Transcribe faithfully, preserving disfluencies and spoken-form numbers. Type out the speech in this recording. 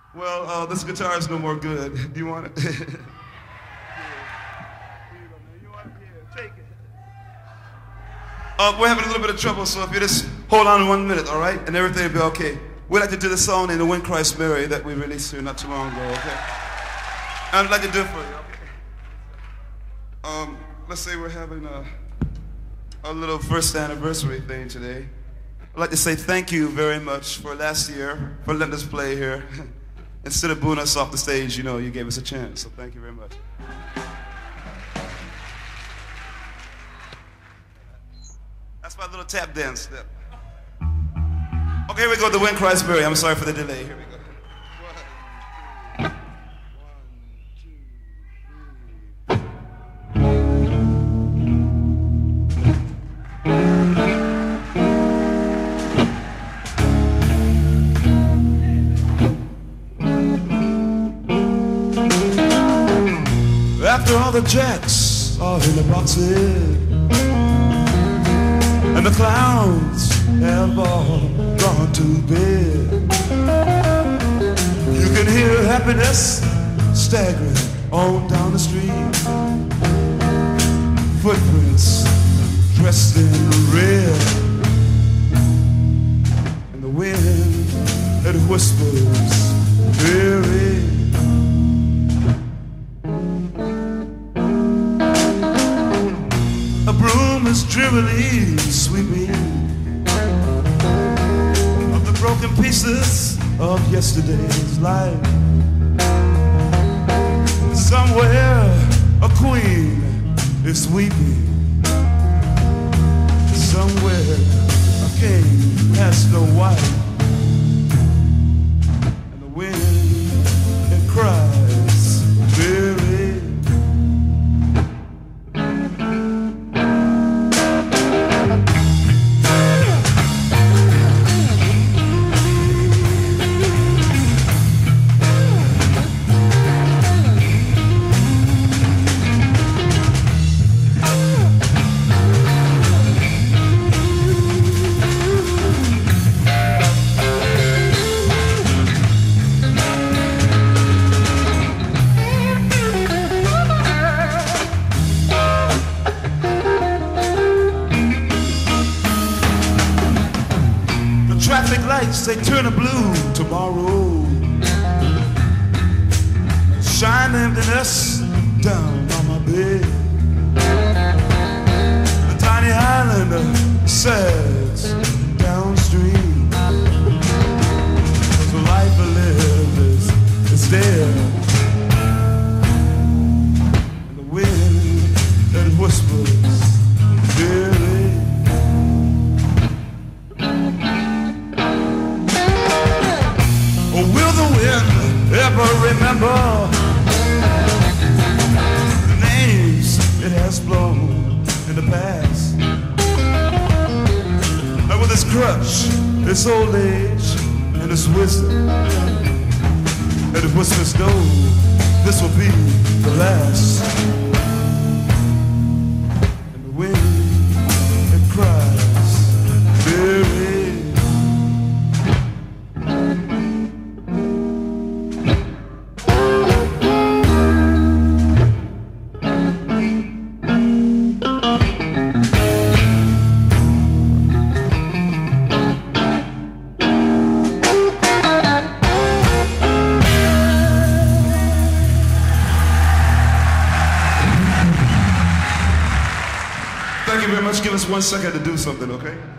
Well, uh, this guitar is no more good. Do you want it? Uh, we're having a little bit of trouble, so if you just hold on one minute, all right? And everything will be okay. We'd like to do the song in the When Christ Mary that we released here not too long ago, okay? I'd like to do it for you, okay? Um, let's say we're having a, a little first anniversary thing today. I'd like to say thank you very much for last year, for letting us play here. Instead of booing us off the stage, you know, you gave us a chance, so thank you very much. That's my little tap dance step. Okay, here we go, the When Christ Mary. I'm sorry for the delay. Here we go. After all the jacks are in the boxes and the clowns have all gone to bed, you can hear happiness staggering on down the street. Footprints dressed in red, and the wind that whispers very. A broom is drearily sweeping of the broken pieces of yesterday's life. Somewhere a queen is weeping. Somewhere a king has no wife. And the wind it cries very. Traffic lights, they turn a blue tomorrow. Shine emptiness down on my bed. The tiny islander sags downstream. The life I live is, is dead. And the wind that whispers very. Will the wind ever remember the names it has blown in the past? And with its crutch, its old age, and its wisdom, and it whispers, no, this will be the last. And the wind, it cries, very. Thank you very much. Give us one second to do something, okay?